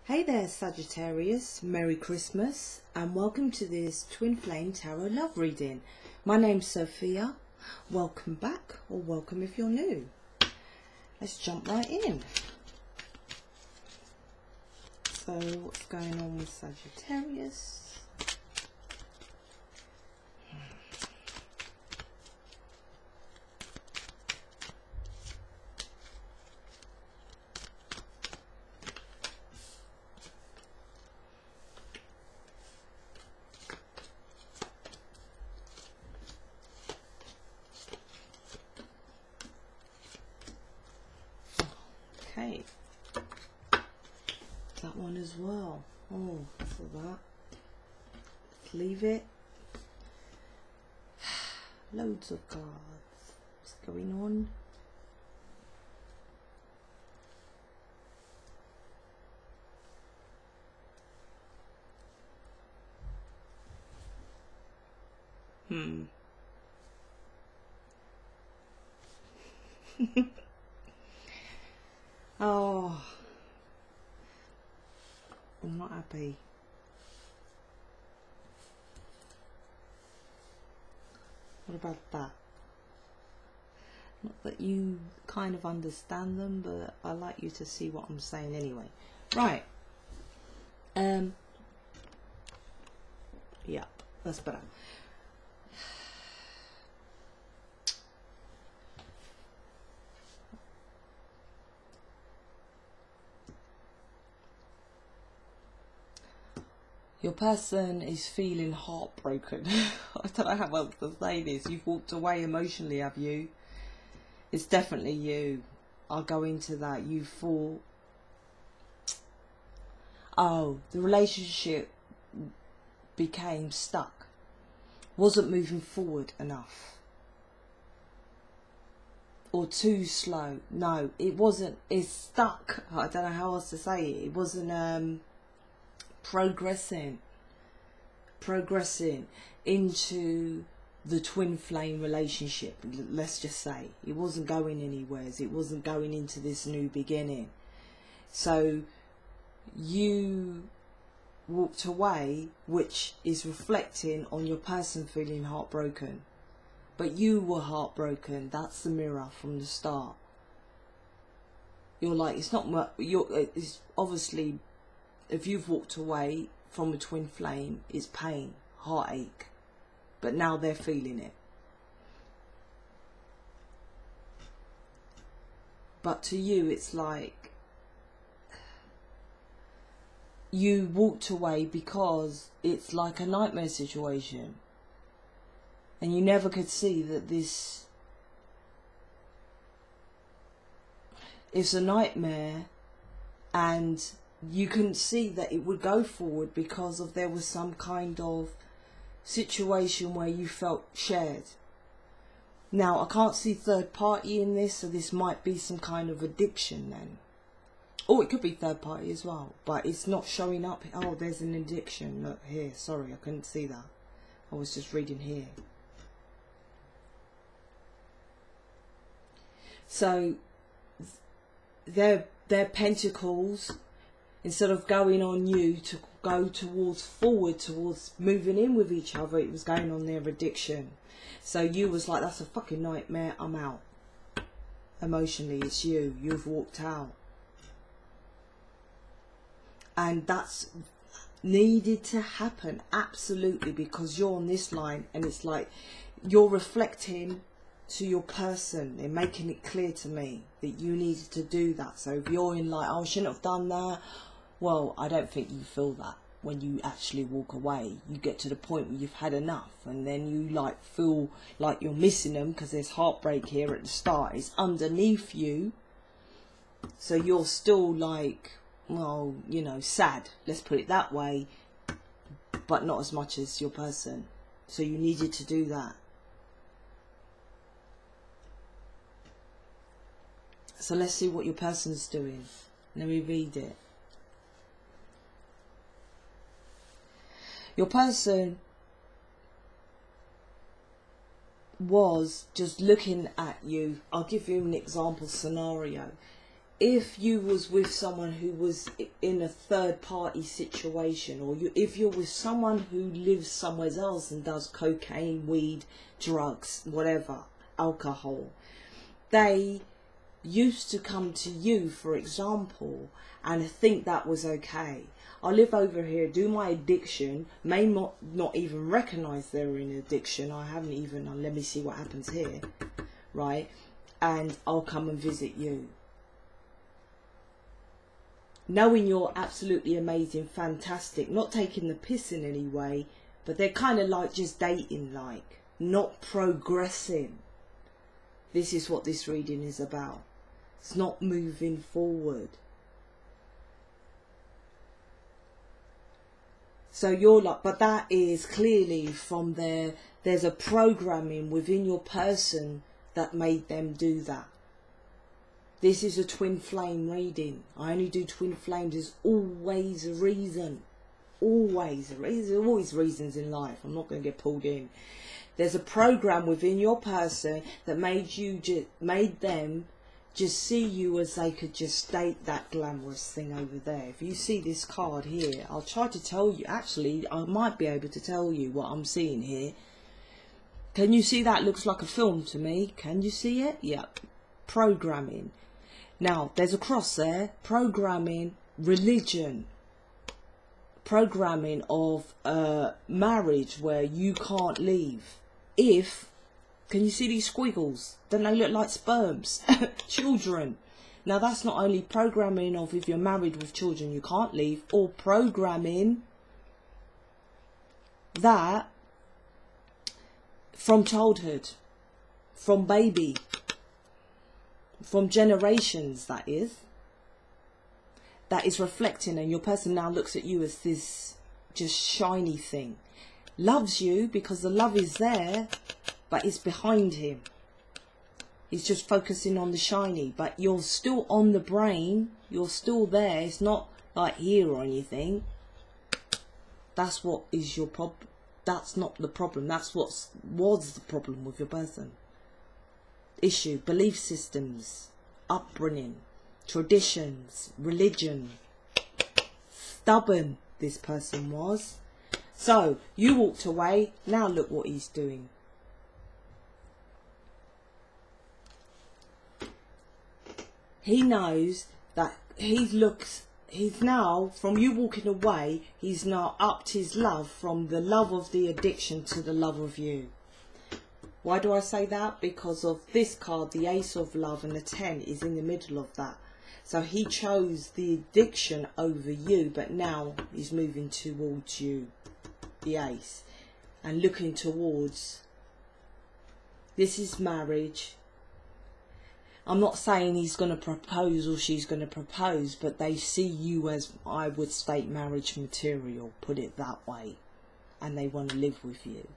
Hey there Sagittarius, Merry Christmas and welcome to this Twin Flame Tarot Love Reading. My name's Sophia. Welcome back, or welcome if you're new. Let's jump right in. So what's going on with Sagittarius? Okay, that one as well. Oh, so that. Let's leave it. Loads of cards. What's going on? Oh, I'm not happy. What about that? Not that you kind of understand them, but I like you to see what I'm saying anyway. Right. Yeah, that's better. Your person is feeling heartbroken. I don't know how else to say this. You've walked away emotionally, have you? It's definitely you. I'll go into that. You thought, oh, the relationship became stuck. Wasn't moving forward enough. Or too slow. No, it wasn't. It's stuck. I don't know how else to say it. It wasn't progressing into the twin flame relationship. Let's just say it wasn't going anywhere. It wasn't going into this new beginning. So you walked away, which is reflecting on your person feeling heartbroken, but you were heartbroken. That's the mirror from the start. You're like, it's not, it's obviously, if you've walked away from a twin flame, it's pain, heartache, but now they're feeling it. But to you, it's like you walked away because it's like a nightmare situation, and you never could see that this is a nightmare, and you couldn't see that it would go forward because of there was some kind of situation where you felt shared. Now, I can't see third party in this, so this might be some kind of addiction then. Or it could be third party as well, but it's not showing up. Oh, there's an addiction. Look here, sorry, I couldn't see that. I was just reading here. So, they're pentacles. Instead of going on you to go forward towards moving in with each other, it was going on their addiction. So you was like, that's a fucking nightmare, I'm out. Emotionally, it's you. You've walked out. And that's needed to happen, absolutely, because you're on this line, and it's like you're reflecting to your person and making it clear to me that you needed to do that. So if you're in like, oh, I shouldn't have done that, well, I don't think you feel that when you actually walk away. You get to the point where you've had enough, and then you like feel like you're missing them because there's heartbreak here at the start. It's underneath you, so you're still like, well, you know, sad, let's put it that way, but not as much as your person. So you needed to do that. So let's see what your person's doing. Let me read it. Your person was just looking at you. I'll give you an example scenario. if you was with someone who was in a third party situation, or if you're with someone who lives somewhere else and does cocaine, weed, drugs, whatever, alcohol, they used to come to you, for example, and think that was okay. I live over here, do my addiction, may not even recognise they're in addiction. I haven't even, let me see what happens here, right? And I'll come and visit you. Knowing you're absolutely amazing, fantastic, not taking the piss in any way, but they're kind of like just dating, like, not progressing. This is what this reading is about. It's not moving forward. So you're like, but that is clearly from there's a programming within your person that made them do that. This is a twin flame reading. I only do twin flames. There's always a reason. Always a reason. There's always reasons in life. I'm not going to get pulled in. There's a program within your person that made them just see you as they could just date that glamorous thing over there. If you see this card here, I'll try to tell you. Actually, I might be able to tell you what I'm seeing here. Can you see that? Looks like a film to me. Can you see it? Yep. Programming. Now, there's a cross there. Programming, religion. Programming of marriage where you can't leave. Can you see these squiggles? Don't they look like sperms? Children. Now, that's not only programming of if you're married with children you can't leave, or programming that from childhood, from baby, from generations, that is reflecting, and your person now looks at you as this just shiny thing. Loves you because the love is there, but it's behind him. He's just focusing on the shiny, but you're still on the brain. You're still there. It's not like here or anything. That's what is your problem. That's not the problem. That's what was the problem with your person. Issue, belief systems, upbringing, traditions, religion. Stubborn this person was. So you walked away. Now look what he's doing. He knows that he's now, from you walking away, he's now upped his love from the love of the addiction to the love of you. Why do I say that? Because of this card, the Ace of Love, and the 10 is in the middle of that. So he chose the addiction over you, but now he's moving towards you, the Ace, and looking towards, this is marriage. I'm not saying he's going to propose or she's going to propose, but they see you as, I would state, marriage material, put it that way, and they want to live with you.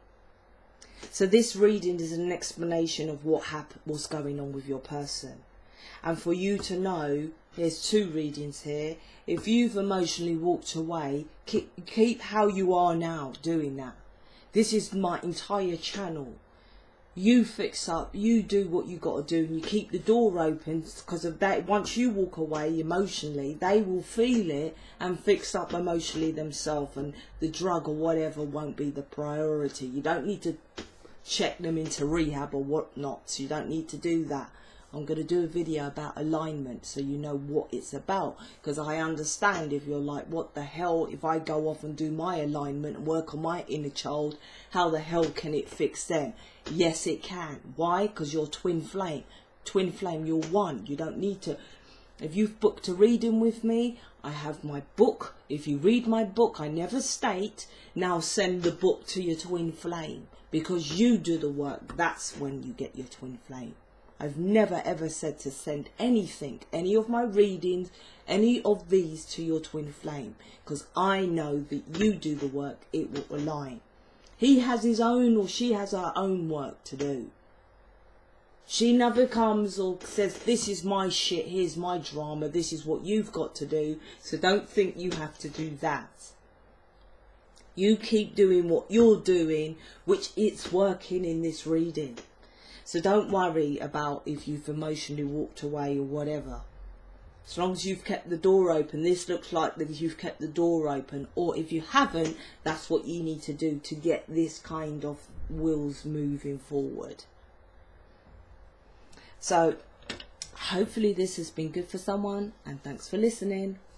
So this reading is an explanation of what's going on with your person. And for you to know, there's two readings here. If you've emotionally walked away, keep how you are now doing that. This is my entire channel. You fix up, you do what you got to do, and you keep the door open, because of that. Once you walk away emotionally, they will feel it and fix up emotionally themselves, and the drug or whatever won't be the priority. You don't need to check them into rehab or whatnot, so you don't need to do that. I'm going to do a video about alignment so you know what it's about, because I understand if you're like, what the hell, if I go off and do my alignment and work on my inner child, how the hell can it fix them? Yes, it can. Why? Because you're twin flame. Twin flame, you're one. You don't need to. If you've booked a reading with me, I have my book. If you read my book, I never state, now send the book to your twin flame, because you do the work. That's when you get your twin flame. I've never ever said to send anything, any of my readings, any of these to your twin flame, because I know that you do the work, it will align. He has his own, or she has her own work to do. She never comes or says, this is my shit, here's my drama, this is what you've got to do, so don't think you have to do that. You keep doing what you're doing, which it's working in this reading. So don't worry about if you've emotionally walked away or whatever. As long as you've kept the door open, this looks like that you've kept the door open. Or if you haven't, that's what you need to do to get this kind of wheels moving forward. So hopefully this has been good for someone, and thanks for listening.